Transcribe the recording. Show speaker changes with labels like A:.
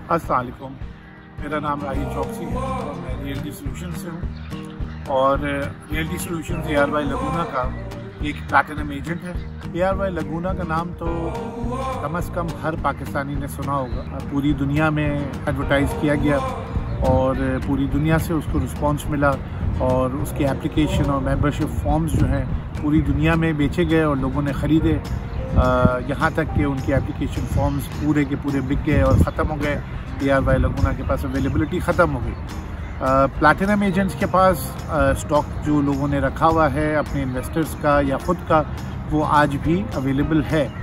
A: अस्सलाम वालेकुम, मेरा नाम राही चौकसी है और मैं रियल्टी सोल्यूशन से हूँ। और रियल्टी सोल्यूशन ARY लगूना का एक प्लैटिनम एजेंट है। ARY लगूना का नाम तो कम से कम हर पाकिस्तानी ने सुना होगा। पूरी दुनिया में एडवर्टाइज़ किया गया और पूरी दुनिया से उसको रिस्पांस मिला और उसके एप्लीकेशन और मेंबरशिप फॉर्म्स जो हैं पूरी दुनिया में बेचे गए और लोगों ने ख़रीदे। यहाँ तक कि उनके एप्लीकेशन फॉर्म्स पूरे के पूरे बिक गए और ख़त्म हो गए। ARY लगूना के पास अवेलेबिलिटी ख़त्म हो गई। प्लैटिनम एजेंट्स के पास स्टॉक जो लोगों ने रखा हुआ है अपने इन्वेस्टर्स का या ख़ुद का, वो आज भी अवेलेबल है।